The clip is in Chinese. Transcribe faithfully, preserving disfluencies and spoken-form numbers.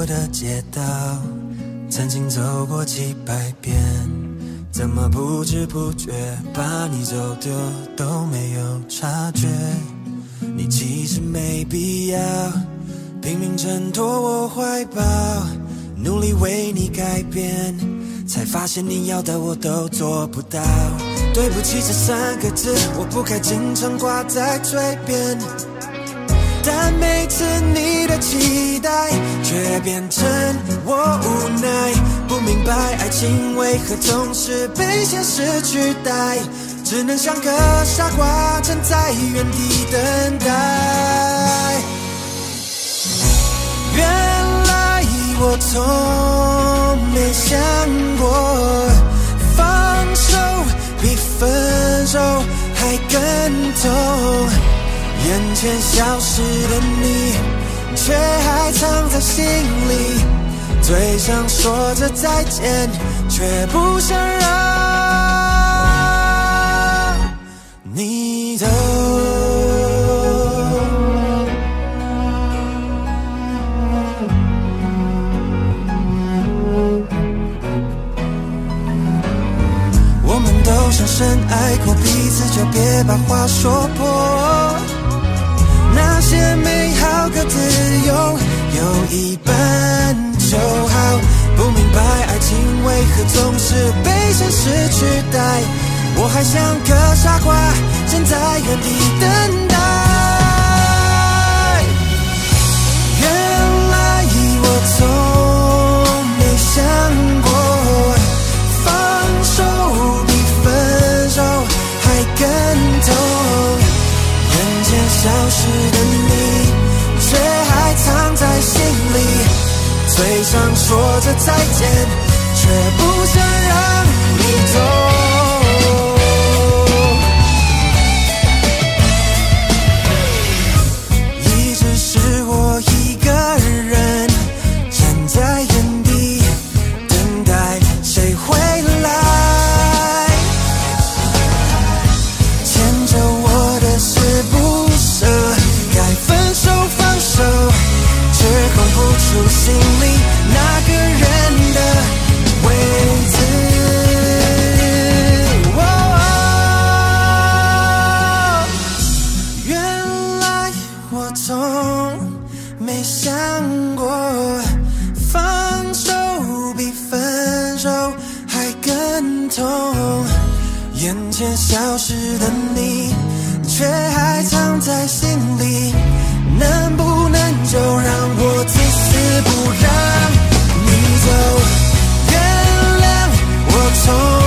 的街道，曾经走过几百遍，怎么不知不觉把你走丢都没有察觉。你其实没必要拼命挣脱我怀抱，努力为你改变，才发现你要的我都做不到。对不起这三个字，我不该经常挂在嘴边，但每次你的期待却变成我无奈。不明白爱情为何总是被现实取代，只能像个傻瓜站在原地等待。原来我从没想过放手比分手还更痛，眼前消失的你却还藏在心里，嘴上说着再见，却不想让你走。我们都深深爱过彼此，就别把话说破，那些美好各自拥有一半就好。不明白爱情为何总是被现实取代，我还像个傻瓜站在原地等待。原来我从没想过放手比分手还更痛，眼前消失的你却还藏在心里，嘴上说着再见，却不想让你走。一直是我一个人站在原地等待谁回来，牵着我的是不舍，该分手放手，却空不出心里那个人的位置。哦哦、原来我从没想过放手比分手还更痛，眼前消失的你却还藏在心里，能不能就让我自死不让你走？原谅我从